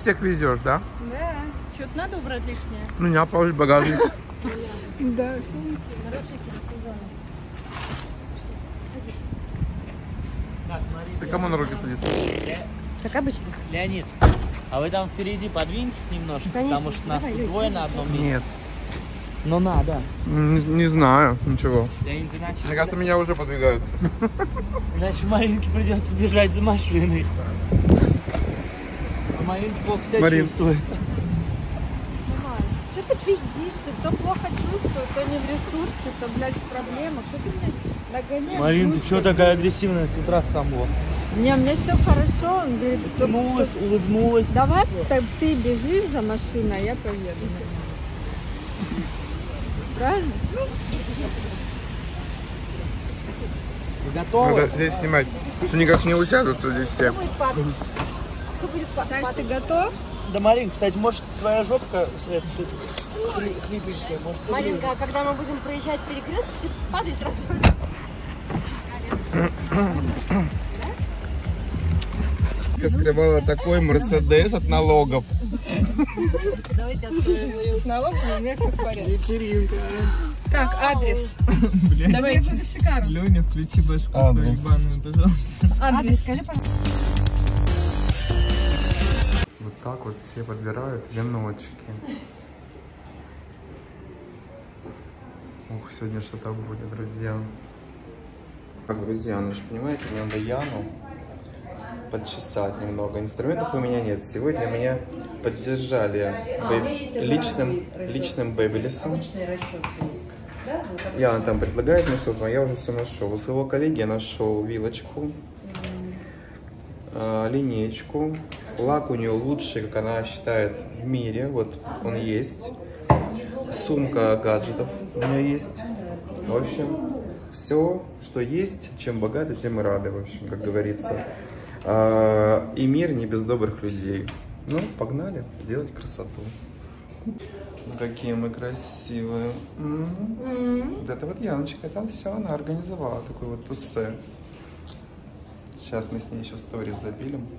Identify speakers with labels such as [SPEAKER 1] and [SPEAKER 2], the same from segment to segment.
[SPEAKER 1] всех везешь, да?
[SPEAKER 2] Да. Что-то надо убрать лишнее.
[SPEAKER 1] Меня полный багажник.
[SPEAKER 2] Да.
[SPEAKER 1] Ты кому на руки садишься?
[SPEAKER 2] Как обычно.
[SPEAKER 3] Леонид, а вы там впереди подвиньтесь немножко,
[SPEAKER 2] Конечно.
[SPEAKER 3] потому что нас
[SPEAKER 2] Давай,
[SPEAKER 3] тут
[SPEAKER 2] Лёнь,
[SPEAKER 3] двое на
[SPEAKER 2] садись.
[SPEAKER 3] одном месте.
[SPEAKER 1] Нет.
[SPEAKER 3] Ну надо.
[SPEAKER 1] Не знаю, ничего.
[SPEAKER 3] Леонид, иначе,
[SPEAKER 1] Мне кажется, меня уже подвигают.
[SPEAKER 3] иначе Маринке придется бежать за машиной. А Маринка плохо себя
[SPEAKER 1] Марин.
[SPEAKER 3] чувствует.
[SPEAKER 2] Что ты пиздишь? То плохо чувствую, то не в ресурсе, то, блядь, в проблемах. Что ты меня догоняешь?
[SPEAKER 3] Марин, ты
[SPEAKER 2] Жуть
[SPEAKER 3] что
[SPEAKER 2] какая.
[SPEAKER 3] такая агрессивная с утра с самого?
[SPEAKER 2] Не, у меня все хорошо. Он говорит,
[SPEAKER 3] Улыбнулась.
[SPEAKER 2] давай ты бежишь за машиной, а я поеду. Правильно?
[SPEAKER 3] Ты готова?
[SPEAKER 1] Надо здесь снимать. Что никак не усядутся здесь все.
[SPEAKER 2] Саш, ты готов?
[SPEAKER 3] Да, Марин, кстати, может твоя жопка хлипенькая, может ты
[SPEAKER 4] Маринка, когда мы будем проезжать перекресток, ты падай сразу.
[SPEAKER 1] Ты скрывала такой Мерседес от налогов.
[SPEAKER 4] Давайте откроем.
[SPEAKER 2] Налог, у меня все в порядке.
[SPEAKER 3] Вечеринка.
[SPEAKER 2] Так, адрес. Давайте. Это шикарно.
[SPEAKER 3] Леня, включи башку свою ебаную, пожалуйста.
[SPEAKER 2] Адрес.
[SPEAKER 4] Скажи, пожалуйста.
[SPEAKER 1] Вот так вот все подбирают веночки. Ух, сегодня что-то будет, друзья. Так, друзья, ну же понимаете, мне надо Яну подчесать немного. Инструментов у меня нет. Сегодня меня поддержали личным бэбилесом. Яна там предлагает мне что-то, но я уже все нашел. У своего коллеги я нашел вилочку, линеечку. Лак у нее лучший, как она считает, в мире. Вот он есть. Сумка гаджетов у нее есть. В общем, все, что есть, чем богаты, тем и рады, в общем, как говорится. И мир не без добрых людей. Ну, погнали делать красоту. Какие мы красивые. Вот это вот Яночка, это все она организовала, такой вот тусе. Сейчас мы с ней еще сторис запилим.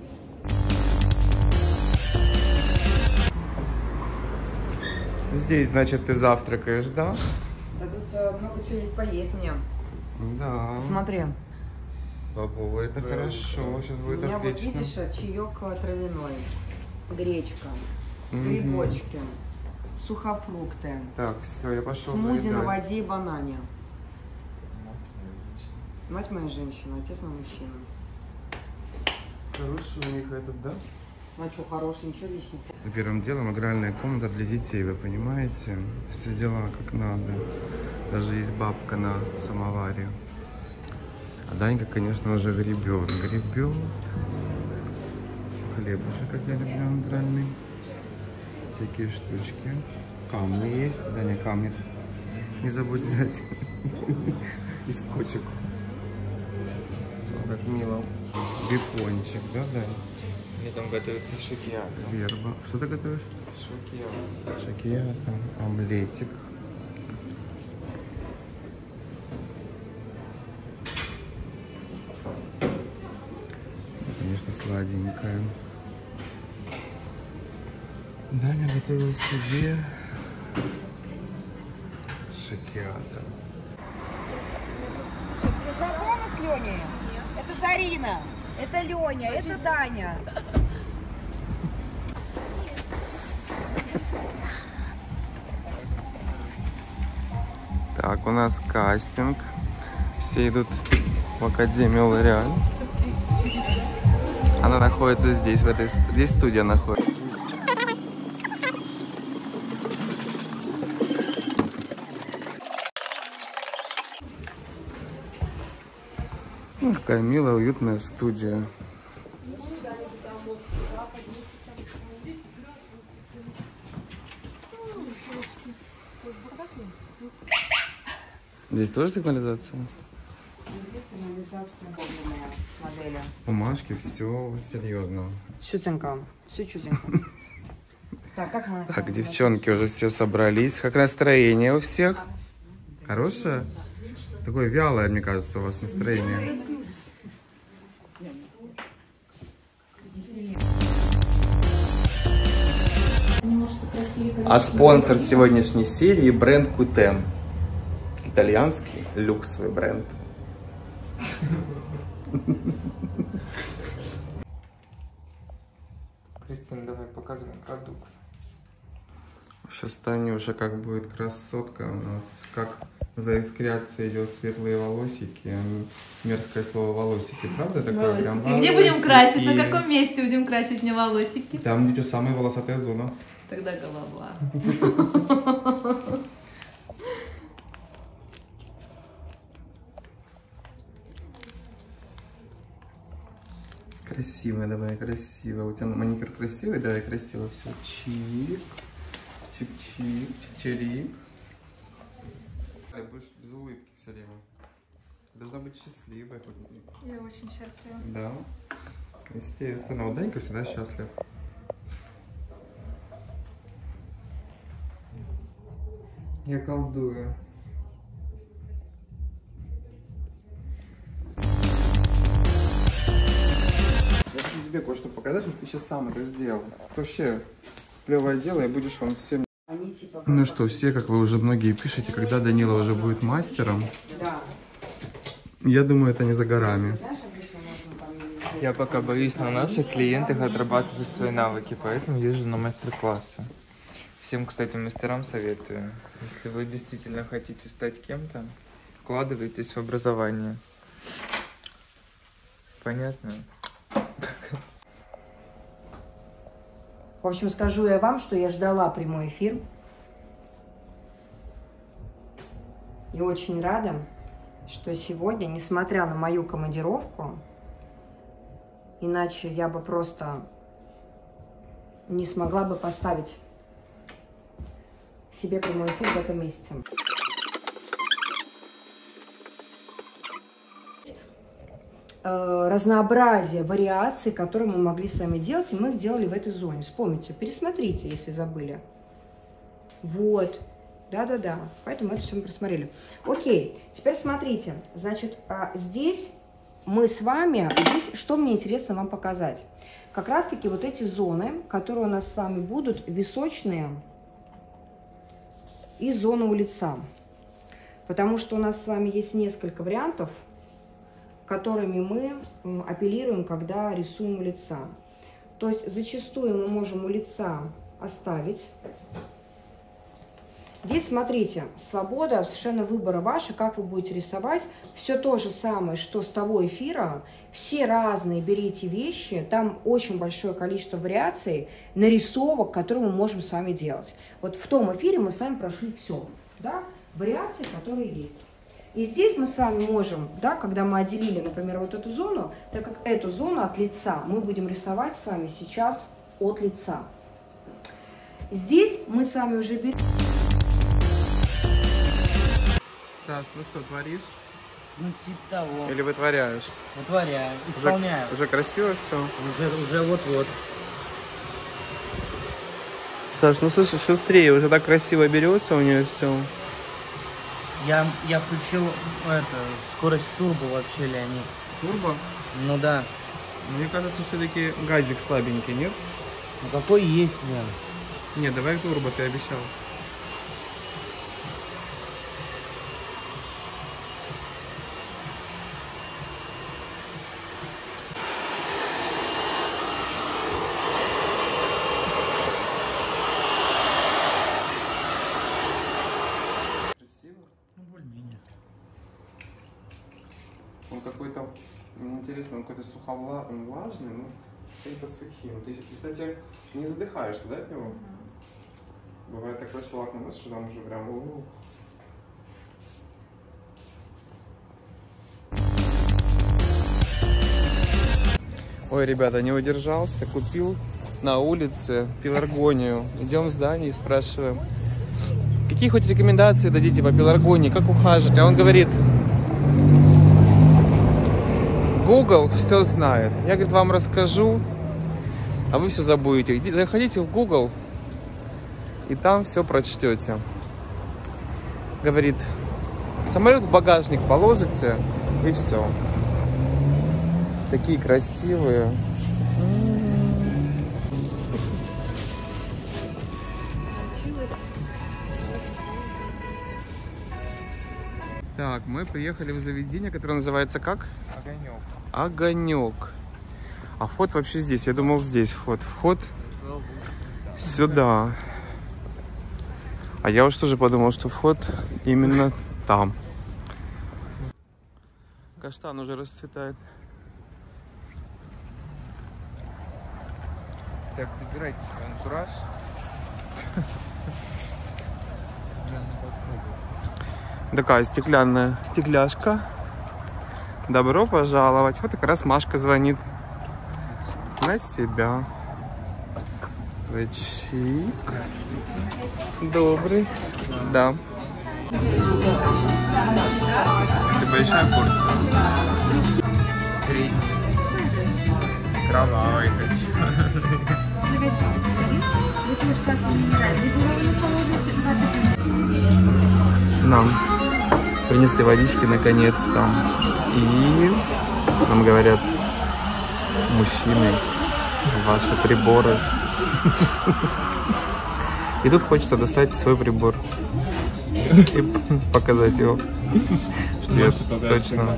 [SPEAKER 1] Здесь, значит, ты завтракаешь, да?
[SPEAKER 5] Да тут много чего есть поесть мне.
[SPEAKER 1] Да.
[SPEAKER 5] Смотри.
[SPEAKER 1] Бабова, это хорошо, сейчас
[SPEAKER 5] У
[SPEAKER 1] будет
[SPEAKER 5] меня
[SPEAKER 1] отлично.
[SPEAKER 5] вот видишь, чаек травяной, гречка, грибочки, сухофрукты,
[SPEAKER 1] Так, все, я пошел
[SPEAKER 5] смузи на
[SPEAKER 1] заедать.
[SPEAKER 5] воде и банане. Мать моя женщина, отец мой мужчина.
[SPEAKER 1] Хороший у них этот, да?
[SPEAKER 5] Ну а что, хороший, ничего лишнего.
[SPEAKER 1] Первым делом игральная комната для детей, вы понимаете? Все дела как надо. Даже есть бабка на самоваре. А Данька, конечно, уже гребет. Гребет. Хлебушек, как я люблю, натуральный. Всякие штучки. Камни есть. Даня, камни не забудь взять. Из почек. Как мило. Бекончик, да, Даня?
[SPEAKER 3] Мне там готовится шокиада.
[SPEAKER 1] Верба. Что ты готовишь?
[SPEAKER 3] Шокиада.
[SPEAKER 1] Шокиада, омлетик. Конечно, сладенькое. Даня готовил себе шокиада.
[SPEAKER 5] Ты знакома с Леней? Это Зарина, это Леня, это Даня.
[SPEAKER 1] Так, у нас кастинг. Все идут в Академию Лореаль. Она находится здесь, здесь студия находится. Какая милая, уютная студия. Здесь тоже сигнализация?
[SPEAKER 5] Модели.
[SPEAKER 1] Бумажки, все серьезно.
[SPEAKER 5] Чутенько, все чутенько. Так, как мы...
[SPEAKER 1] Так, девчонки уже все собрались. Как настроение у всех? Хорошее? Такое вялое, мне кажется, у вас настроение. А спонсор сегодняшней серии бренд Кутен. Итальянский люксовый бренд.
[SPEAKER 6] Кристина, давай показывай продукт.
[SPEAKER 1] Сейчас Таня уже как будет красотка у нас. Как заискрятся ее светлые волосики. Мерзкое слово волосики. Правда такое? Прям
[SPEAKER 7] и где будем красить? На каком месте будем красить мне волосики?
[SPEAKER 1] Там, где самая волосатая зона.
[SPEAKER 7] Тогда голова.
[SPEAKER 1] Красиво, давай, красиво. У тебя маникюр красивый? Давай, красиво все. Чик. Чик-чик. Чик-чирик. Будешь без улыбки все время. Должна быть счастливая.
[SPEAKER 2] Я очень счастлива.
[SPEAKER 1] Да. Естественно. У Данька всегда счастлив.
[SPEAKER 6] Я колдую.
[SPEAKER 1] Я хочу тебе кое-что показать, что ты сейчас сам это сделал. Это вообще клевое дело, и будешь вам всем... Ну что, все, как вы уже многие пишете, когда Данила уже будет мастером, я думаю, это не за горами.
[SPEAKER 6] Я пока боюсь на наших клиентах отрабатывать свои навыки, поэтому езжу на мастер-классы. Всем, кстати, мастерам советую. Если вы действительно хотите стать кем-то, вкладывайтесь в образование. Понятно?
[SPEAKER 5] В общем, скажу я вам, что я ждала прямой эфир. И очень рада, что сегодня, несмотря на мою командировку, иначе я бы просто не смогла бы поставить себе прямой эфир в этом месяце. Разнообразие вариаций, которые мы могли с вами делать, и мы их делали в этой зоне. Вспомните, пересмотрите, если забыли. Вот. Да-да-да. Поэтому это все мы просмотрели. Окей. Теперь смотрите. Значит, здесь мы с вами... Здесь что мне интересно вам показать? Как раз-таки вот эти зоны, которые у нас с вами будут височные и зона у лица. Потому что у нас с вами есть несколько вариантов, которыми мы апеллируем, когда рисуем у лица. То есть зачастую мы можем у лица оставить. Здесь, смотрите, свобода совершенно выбора ваша, как вы будете рисовать. Все то же самое, что с того эфира. Все разные берите вещи. Там очень большое количество вариаций, нарисовок, которые мы можем с вами делать. Вот в том эфире мы с вами прошли все. Да? Вариации, которые есть. И здесь мы с вами можем, да, когда мы отделили, например, вот эту зону, так как эту зону от лица мы будем рисовать с вами сейчас от лица. Здесь мы с вами уже берем...
[SPEAKER 1] Саш, ну что, творишь?
[SPEAKER 3] Ну, типа того.
[SPEAKER 1] Или вытворяешь?
[SPEAKER 3] Вытворяю, исполняю.
[SPEAKER 1] Уже красиво все?
[SPEAKER 3] Уже вот-вот.
[SPEAKER 1] Саш, ну слушай, шустрее, уже так красиво берется у нее все.
[SPEAKER 3] Я включил скорость турбо вообще, Леонид.
[SPEAKER 1] Турбо?
[SPEAKER 3] Ну да.
[SPEAKER 1] Мне кажется, все-таки газик слабенький, нет?
[SPEAKER 3] Ну какой есть, Лен?
[SPEAKER 1] Нет, давай турбо, ты обещал. Он какой-то, интересно, он какой-то суховлажный, ну, какой-то сухим. Ты, кстати, не задыхаешься, да, от него? Бывает такой, что лак наносишь, что там уже прям... Ой, ребята, не удержался, купил на улице пеларгонию. Идем в здание и спрашиваем, какие хоть рекомендации дадите по пеларгонии, как ухаживать? А он говорит... Google все знает. Я, говорит, вам расскажу, а вы все забудете. Заходите в Google, и там все прочтете. Говорит, самолет в багажник положите, и все. Такие красивые. Так, мы приехали в заведение, которое называется как?
[SPEAKER 6] Огонек.
[SPEAKER 1] Огонек. А вход вообще здесь. Я думал, здесь вход. Вход сюда. А я уж тоже подумал, что вход именно там. Каштан уже расцветает.
[SPEAKER 6] Так, забирайте свой антураж.
[SPEAKER 1] Такая стеклянная стекляшка. Добро пожаловать. Вот как раз Машка звонит на себя. Чик. Добрый. Да. Это большая порция.
[SPEAKER 6] Средний. Кровавый хочу.
[SPEAKER 1] Нам принесли водички наконец-то. И нам говорят: мужчины, ваши приборы. И тут хочется достать свой прибор и показать его. Что я точно...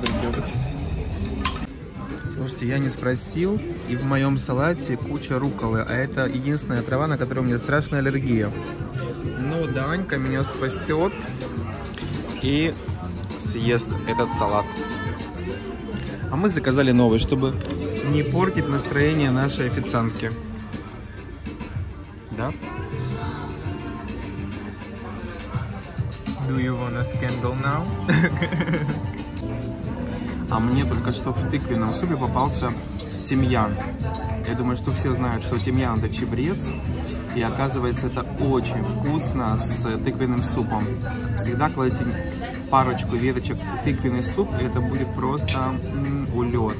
[SPEAKER 1] Слушайте, я не спросил, и в моем салате куча рукколы, а это единственная трава, на которой у меня страшная аллергия. Но Данька меня спасет и съест этот салат. А мы заказали новый, чтобы не портить настроение нашей официантки. Да?
[SPEAKER 6] Do you want a scandal now?
[SPEAKER 1] А мне только что в тыквенном супе попался тимьян. Я думаю, что все знают, что тимьян — это чебрец. И оказывается, это очень вкусно с тыквенным супом. Всегда кладите парочку веточек в тыквенный суп, и это будет просто улет.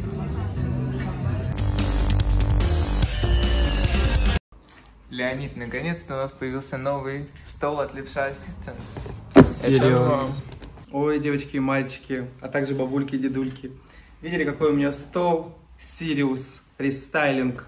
[SPEAKER 6] Леонид, наконец-то у нас появился новый стол от Левша Ассистент.
[SPEAKER 1] Серьезно. Ой, девочки и мальчики, а также бабульки и дедульки. Видели, какой у меня стол? Сириус рестайлинг.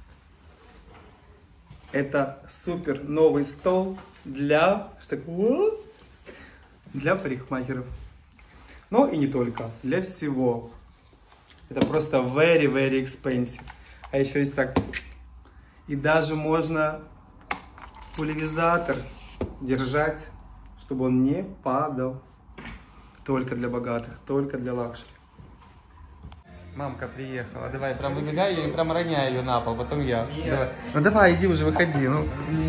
[SPEAKER 1] Это супер новый стол для... Что такое? Для парикмахеров. Но и не только. Для всего. Это просто very, very expensive. А еще есть так... И даже можно пульверизатор держать, чтобы он не падал. Только для богатых, только для лакшери. Мамка приехала. Давай, прям выбегай ее и прям роняй ее на пол, потом я. Давай. Ну давай, иди уже, выходи. Ну.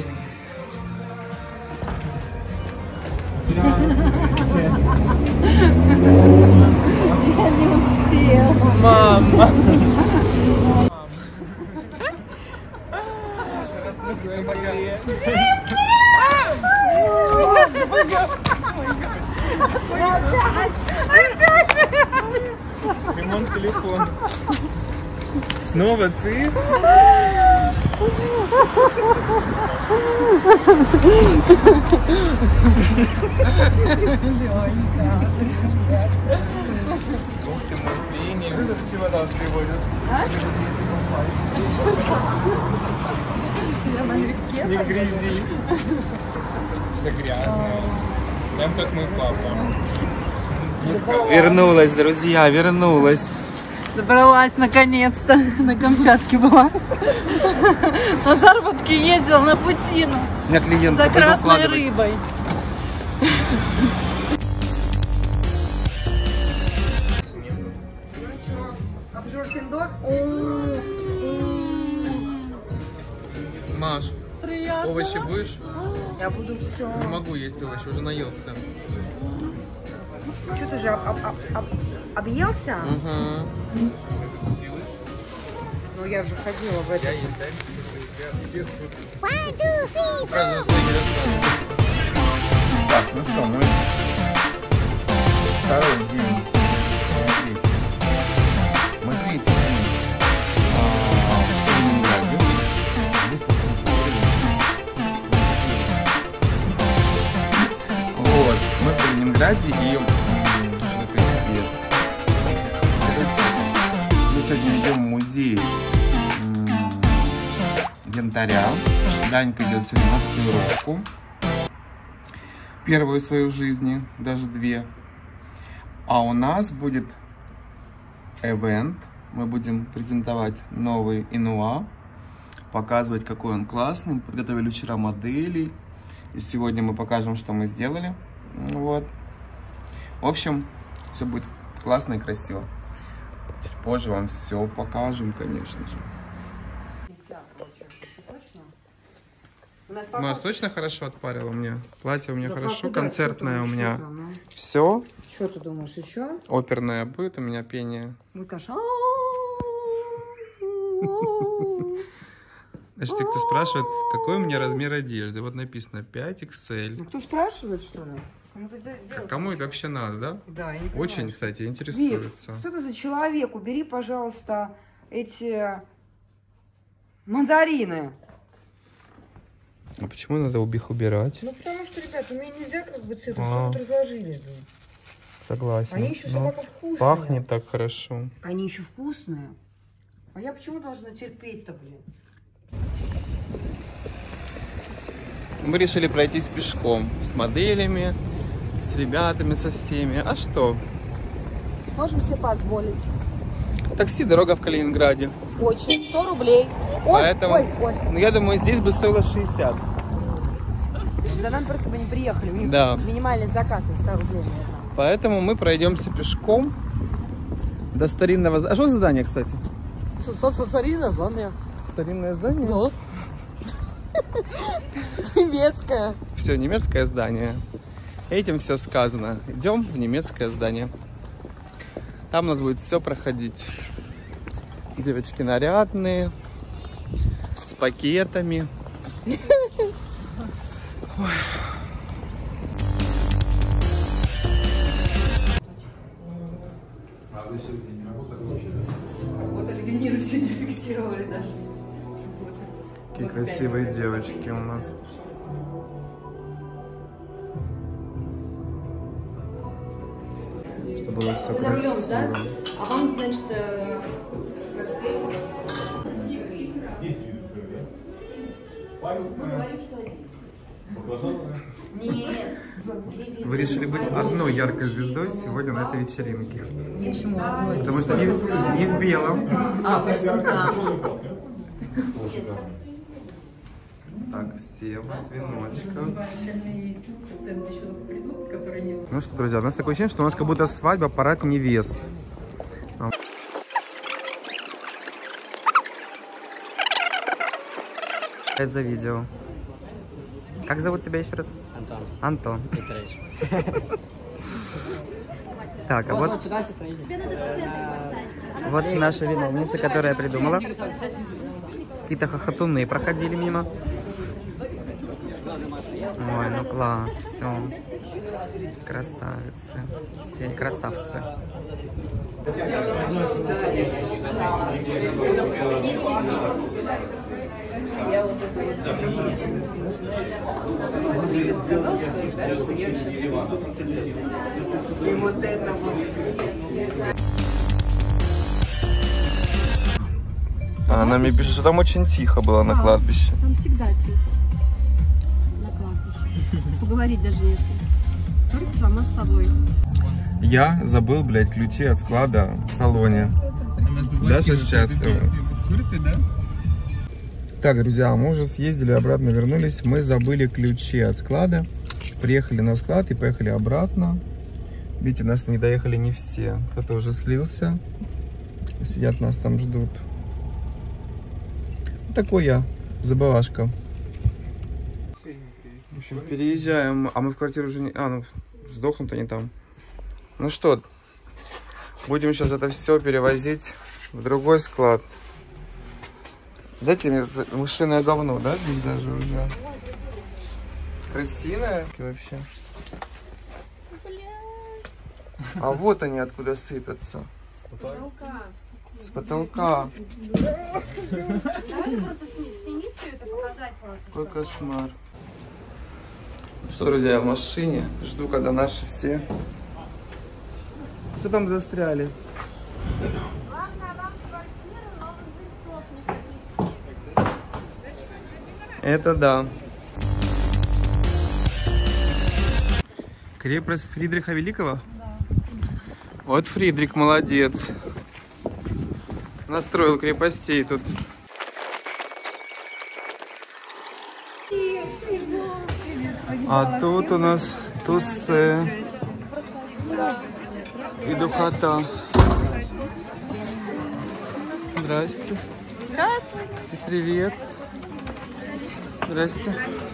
[SPEAKER 2] Я не успела.
[SPEAKER 6] Мама! Ремонт телефона. Снова ты? Ух ты, мой змеиный. Что за чемодан привозишь? Не грязи. Все грязное. Прям как мой папа.
[SPEAKER 1] Вернулась, друзья, вернулась.
[SPEAKER 2] Добралась наконец-то. На Камчатке была. На заработки ездила на Путину.
[SPEAKER 1] У меня клиент
[SPEAKER 2] За красной рыбой.
[SPEAKER 1] Маш,
[SPEAKER 2] Приятно.
[SPEAKER 1] овощи будешь?
[SPEAKER 5] Я буду все.
[SPEAKER 1] Не могу есть овощи, уже наелся.
[SPEAKER 5] Что ты же объелся?
[SPEAKER 1] Угу.
[SPEAKER 5] Ну я же ходила в это.
[SPEAKER 1] Так, ну что, мы второй день. Мы третий день в Ленинграде. Вот, мы в Ленинграде и мы сегодня идем в музей янтаря. Данька идет сегодня на татуировку. Первую в свою жизни, даже 2. А у нас будет ивент. Мы будем презентовать новый Инуа, показывать, какой он классный. Мы подготовили вчера моделей. И сегодня мы покажем, что мы сделали. Вот. В общем, все будет классно и красиво. Чуть позже вам все покажем, конечно же. У нас точно хорошо отпарило мне? Платье у меня хорошо, концертное у меня. Все.
[SPEAKER 5] Что ты думаешь, еще?
[SPEAKER 1] Оперное будет у меня пение. Значит, те, кто спрашивает, какой у меня размер одежды? Вот написано 5XL.
[SPEAKER 5] Ну, кто спрашивает, что ли?
[SPEAKER 1] Кому это вообще надо, да?
[SPEAKER 5] Да, я не
[SPEAKER 1] Очень,
[SPEAKER 5] понимаю.
[SPEAKER 1] кстати, интересуется.
[SPEAKER 5] Вик, что это за человек? Убери, пожалуйста, эти мандарины.
[SPEAKER 1] А почему надо их убирать?
[SPEAKER 5] Ну, потому что, ребят, у меня нельзя как бы цветы,
[SPEAKER 1] А.
[SPEAKER 5] вот разложились. Да.
[SPEAKER 1] Согласен.
[SPEAKER 5] Они еще собака вкусные.
[SPEAKER 1] Пахнет так хорошо.
[SPEAKER 5] Они еще вкусные. А я почему должна терпеть-то, блин?
[SPEAKER 1] Мы решили пройтись пешком. С моделями, с ребятами, со всеми. А что?
[SPEAKER 5] Можем себе позволить.
[SPEAKER 1] Такси, дорога в Калининграде.
[SPEAKER 5] Очень. 100 рублей. Ой,
[SPEAKER 1] Поэтому,
[SPEAKER 5] ой.
[SPEAKER 1] ну, я думаю, здесь бы стоило 60.
[SPEAKER 5] За нами просто бы не приехали. У них
[SPEAKER 1] Да.
[SPEAKER 5] минимальный заказ от 100 рублей, наверное.
[SPEAKER 1] Поэтому мы пройдемся пешком до старинного... А что за здание, кстати?
[SPEAKER 5] Старинное здание.
[SPEAKER 1] Старинное здание?
[SPEAKER 5] Да. Немецкое.
[SPEAKER 1] Все, немецкое здание. Этим все сказано. Идем в немецкое здание. Там у нас будет все проходить. Девочки нарядные, с пакетами. Ой.
[SPEAKER 2] Работали виниры сегодня фиксировали даже.
[SPEAKER 1] Какие красивые девочки у нас. Чтобы было все
[SPEAKER 7] За рулем,
[SPEAKER 1] красиво.
[SPEAKER 7] да? А вам, значит, мы говорим, что один. Нет.
[SPEAKER 1] Вы решили быть одной яркой звездой сегодня на этой вечеринке.
[SPEAKER 7] Почему одной?
[SPEAKER 1] Потому что не в белом. Так, Сева с веночком. Ну что, друзья, у нас такое ощущение, что у нас как будто свадьба, парад невест. Это за видео. Как зовут тебя еще раз?
[SPEAKER 3] Антон.
[SPEAKER 1] Антон.
[SPEAKER 3] Петрович.
[SPEAKER 1] Так, а вот наша виновница, которая придумала. Какие-то хохотуны проходили мимо. Ой, ну класс, все. Красавицы. Все красавцы. Она мне пишет, что там очень тихо было на кладбище.
[SPEAKER 4] Там всегда тихо. На кладбище. Поговорить даже если. Только сама с собой.
[SPEAKER 1] Я забыл, блядь, ключи от склада в салоне. Даша счастлива. Так, друзья, мы уже съездили, обратно вернулись. Мы забыли ключи от склада. Приехали на склад и поехали обратно. Видите, нас не доехали не все. Кто-то уже слился. Сидят, нас там ждут. Такой я, забывашка. В общем, переезжаем. А мы в квартиру уже не... А, ну, сдохнут они там. Ну что, будем сейчас это все перевозить в другой склад. Дайте мне мышиное говно, да, здесь даже уже. Крысиное вообще. А вот они откуда сыпятся.
[SPEAKER 4] С потолка.
[SPEAKER 1] С потолка.
[SPEAKER 4] Давай просто сними все это, показать просто.
[SPEAKER 1] Какой кошмар. Ну что, друзья, я в машине. Жду, когда наши все. Что там застряли?
[SPEAKER 8] Главное, вам квартиры новых жильцов не прописывать.
[SPEAKER 1] Это да. Крепость Фридриха Великого? Да. Вот Фридрих молодец. Настроил крепостей тут. А тут у нас Туссе и Духота. Здрасте. Здравствуйте. Привет. Здрасте.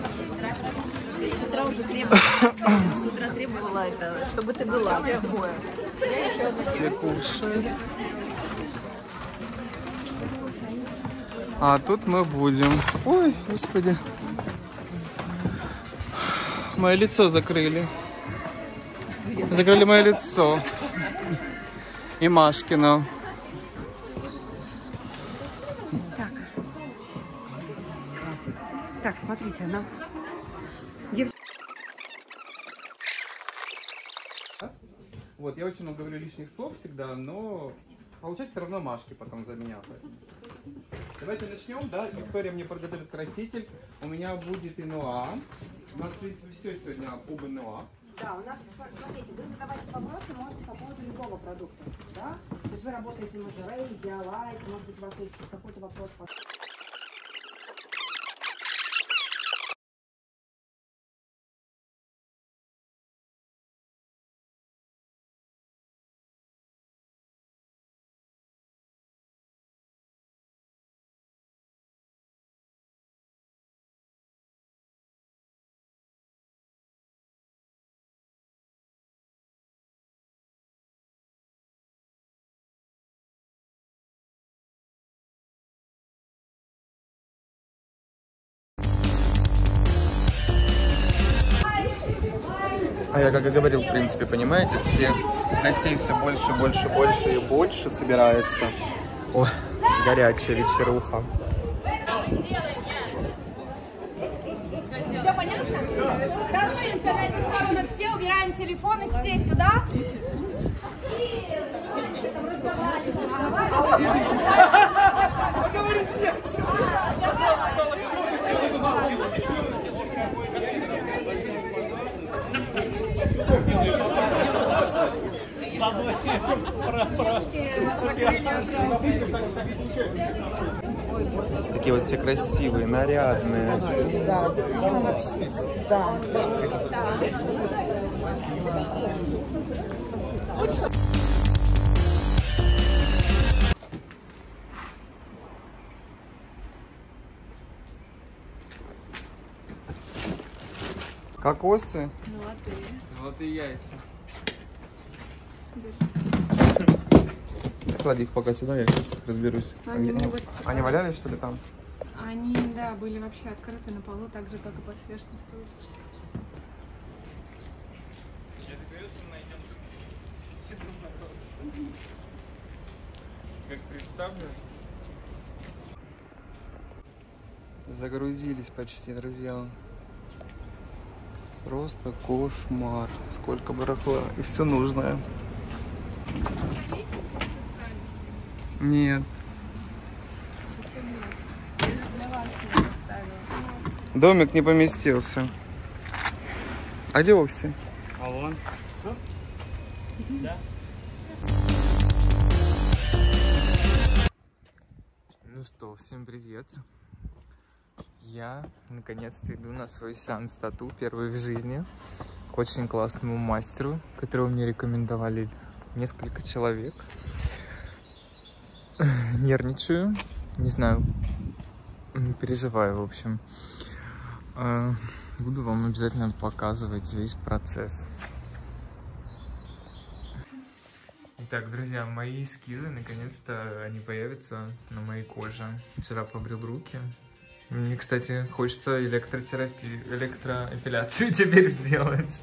[SPEAKER 9] С утра уже требовала это, чтобы ты была.
[SPEAKER 1] Все кушают. А тут мы будем. Ой, господи. Мое лицо закрыли. Закрыли мое лицо. И Машкина.
[SPEAKER 4] Так, смотрите, она...
[SPEAKER 1] Вот, я очень много говорю лишних слов всегда, но получать все равно Машки потом за меня. Давайте начнем, да? Виктория мне подготовит краситель. У меня будет Инуа. У нас, в принципе, все сегодня об Инуа.
[SPEAKER 5] Да, у нас, смотрите, вы задавайте вопросы, можете по поводу любого продукта, да? То есть вы работаете на Жирей, Диалайт, может быть, у вас есть какой-то вопрос по...
[SPEAKER 1] А я, как и говорил, в принципе, понимаете, все гостей все больше, больше, больше и больше собирается. Ой, горячая вечеруха.
[SPEAKER 8] Все понятно? Становимся на эту сторону все, убираем телефоны, все сюда.
[SPEAKER 1] Такие вот все красивые, нарядные.
[SPEAKER 2] Да.
[SPEAKER 1] Кокосы?
[SPEAKER 2] Золотые.
[SPEAKER 1] Золотые яйца. Клади их пока сюда, я сейчас разберусь. Они валялись, что ли, там?
[SPEAKER 2] Они, да, были вообще открыты на полу, так же, как и подсвечник.
[SPEAKER 1] Как представлю? Загрузились почти, друзья. Просто кошмар. Сколько барахла и все нужное. Нет. Домик не поместился. А где Окси?
[SPEAKER 3] А вон. Да.
[SPEAKER 6] Ну что, всем привет. Я наконец-то иду на свой сеанс тату, первый в жизни, к очень классному мастеру, которого мне рекомендовали несколько человек. Нервничаю, не знаю, переживаю, в общем. Буду вам обязательно показывать весь процесс. Итак, друзья, мои эскизы, наконец-то они появятся на моей коже. Вчера побрил руки. Мне, кстати, хочется электроэпиляцию теперь сделать.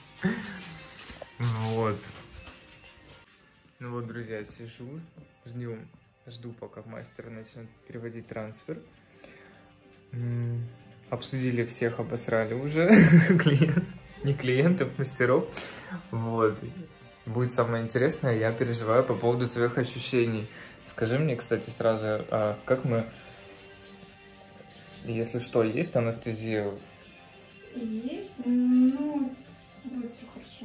[SPEAKER 6] Вот. Ну вот, друзья, сижу, жду, пока мастер начнет переводить трансфер. Обсудили всех, обосрали уже. Не клиентов, мастеров. Вот. Будет самое интересное, я переживаю по поводу своих ощущений. Скажи мне, кстати, сразу, как мы... Если что, есть анестезия?
[SPEAKER 8] Есть, ну, будет все хорошо.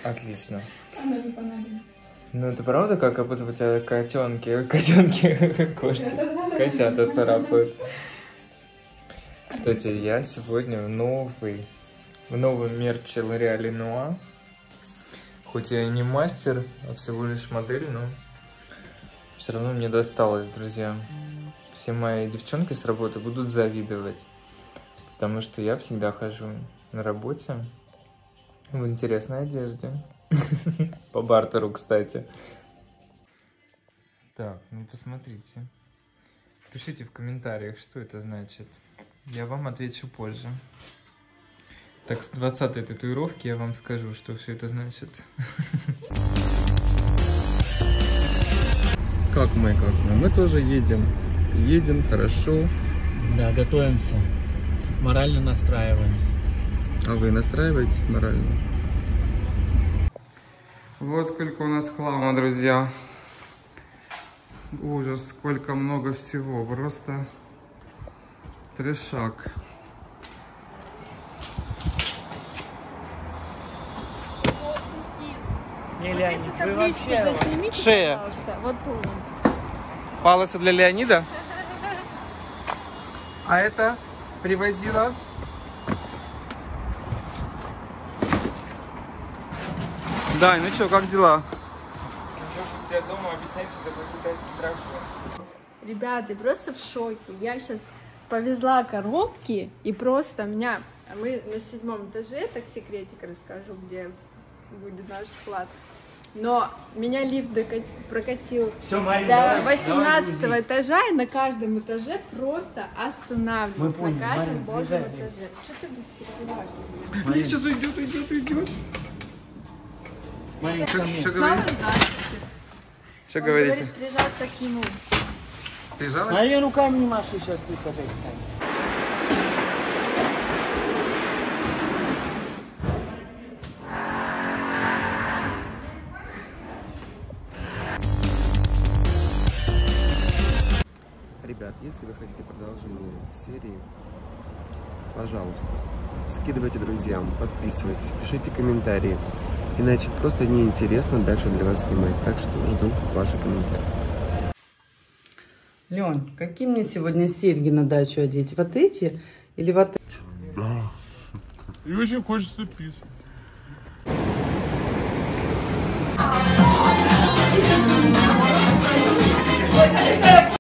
[SPEAKER 6] Отлично.
[SPEAKER 8] Она не понадобится.
[SPEAKER 6] Ну это правда, как будто у тебя котенки, кошки, котята царапают. Кстати, я сегодня в новом мерче L'Oréal Lenoir. Хоть я и не мастер, а всего лишь модель, но все равно мне досталось, друзья. Все мои девчонки с работы будут завидовать, потому что я всегда хожу на работе в интересной одежде. По бартеру, кстати. Так, ну посмотрите. Пишите в комментариях, что это значит. Я вам отвечу позже. Так, с 20-й татуировки я вам скажу, что все это значит.
[SPEAKER 1] Как мы? Мы тоже едем. Едем хорошо.
[SPEAKER 3] Да, готовимся. Морально настраиваемся.
[SPEAKER 1] А вы настраиваетесь морально? Вот сколько у нас хлама, друзья. Ужас, сколько много всего. Просто трешак.
[SPEAKER 3] Не, Леонид,
[SPEAKER 2] Эту
[SPEAKER 3] вы
[SPEAKER 2] табличку
[SPEAKER 3] вообще...
[SPEAKER 2] заснимите,
[SPEAKER 1] Шея.
[SPEAKER 2] пожалуйста. Вот ту.
[SPEAKER 1] Палосы для Леонида. А это привозила Да, ну что, как дела?
[SPEAKER 6] Тебе дома объяснять, что такое китайский дракон.
[SPEAKER 2] Ребята, я просто в шоке. Я сейчас повезла коробки, и просто меня... Мы на 7-м этаже, так секретик расскажу, где будет наш склад. Но меня лифт прокатил
[SPEAKER 3] Всё, Марина,
[SPEAKER 2] до
[SPEAKER 3] давай,
[SPEAKER 2] 18-го этажа, и на каждом этаже просто останавливаюсь.
[SPEAKER 3] Мы поняли,
[SPEAKER 2] на каждом
[SPEAKER 3] Марина,
[SPEAKER 2] божьем
[SPEAKER 3] залезай,
[SPEAKER 2] этаже. Что ты переживаешь?
[SPEAKER 1] Марин, сейчас уйдет.
[SPEAKER 3] Марин, ко мне.
[SPEAKER 1] Что
[SPEAKER 2] Снова
[SPEAKER 1] говорите?
[SPEAKER 2] здравствуйте.
[SPEAKER 1] Что
[SPEAKER 2] Он
[SPEAKER 1] говорите?
[SPEAKER 2] говорит, прижаться к нему.
[SPEAKER 1] Прижалась?
[SPEAKER 3] Марин, руками не маши, сейчас ты подойдешь.
[SPEAKER 1] Ребят, если вы хотите продолжение серии, пожалуйста, скидывайте друзьям, подписывайтесь, пишите комментарии. Иначе просто неинтересно дальше для вас снимать. Так что жду ваши комментарии.
[SPEAKER 10] Лёнь, какие мне сегодня серьги на дачу одеть? Вот эти или вот эти?
[SPEAKER 11] Да. И очень хочется писать.
[SPEAKER 8] Ой,